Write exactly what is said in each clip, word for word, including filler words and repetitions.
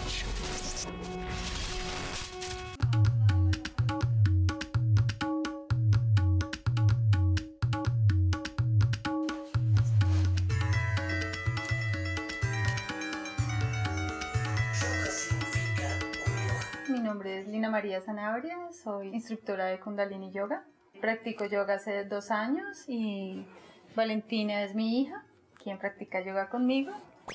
Challenge. Mi nombre es Lina María Sanabria, soy instructora de Kundalini Yoga. Practico yoga hace dos años y Valentina es mi hija, quien practica yoga conmigo.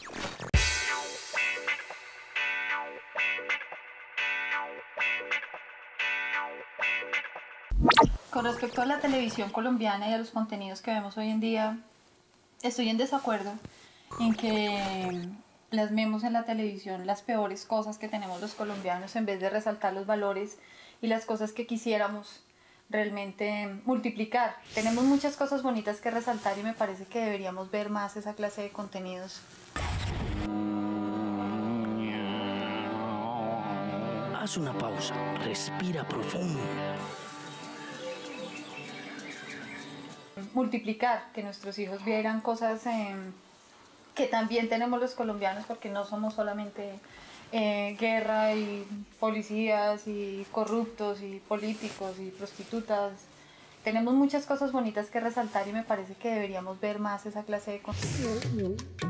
Con respecto a la televisión colombiana y a los contenidos que vemos hoy en día, estoy en desacuerdo en que plasmemos en la televisión las peores cosas que tenemos los colombianos en vez de resaltar los valores y las cosas que quisiéramos realmente multiplicar. Tenemos muchas cosas bonitas que resaltar y me parece que deberíamos ver más esa clase de contenidos. Haz una pausa, respira profundo. Multiplicar, que nuestros hijos vieran cosas eh, que también tenemos los colombianos, porque no somos solamente eh, guerra y policías y corruptos y políticos y prostitutas. Tenemos muchas cosas bonitas que resaltar y me parece que deberíamos ver más esa clase de contenido.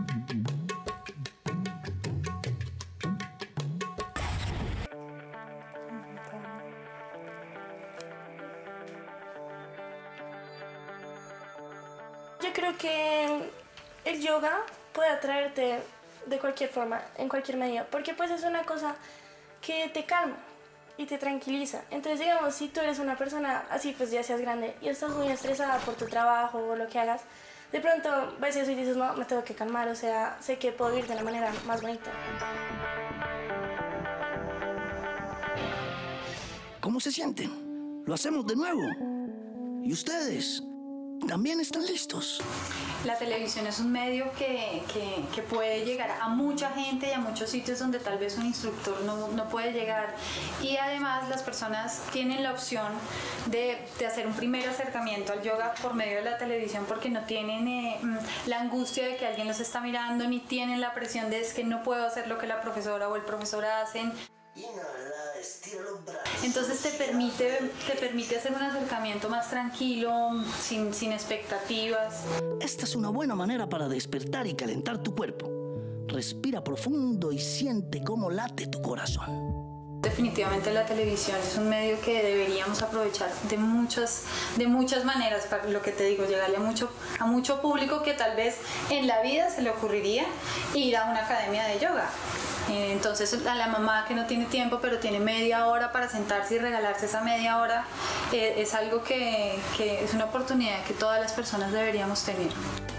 Yo creo que el yoga puede atraerte de cualquier forma, en cualquier medida, porque pues es una cosa que te calma y te tranquiliza. Entonces, digamos, si tú eres una persona así, pues ya seas grande y estás muy estresada por tu trabajo o lo que hagas, de pronto ves eso y dices, no, me tengo que calmar, o sea, sé que puedo vivir de la manera más bonita. ¿Cómo se sienten? Lo hacemos de nuevo. ¿Y ustedes? ¿También están listos? La televisión es un medio que, que, que puede llegar a mucha gente y a muchos sitios donde tal vez un instructor no, no puede llegar. Y además las personas tienen la opción de, de hacer un primer acercamiento al yoga por medio de la televisión porque no tienen eh, la angustia de que alguien los está mirando, ni tienen la presión de es que no puedo hacer lo que la profesora o el profesor hacen. Inhala, estira los brazos. Entonces te permite, te permite hacer un acercamiento más tranquilo, sin, sin expectativas. Esta es una buena manera para despertar y calentar tu cuerpo. Respira profundo y siente cómo late tu corazón. Definitivamente la televisión es un medio que deberíamos aprovechar de muchas, de muchas maneras, para lo que te digo, llegarle a mucho, a mucho público que tal vez en la vida se le ocurriría ir a una academia de yoga. Entonces a la mamá que no tiene tiempo pero tiene media hora para sentarse y regalarse esa media hora eh, es algo que, que es una oportunidad que todas las personas deberíamos tener.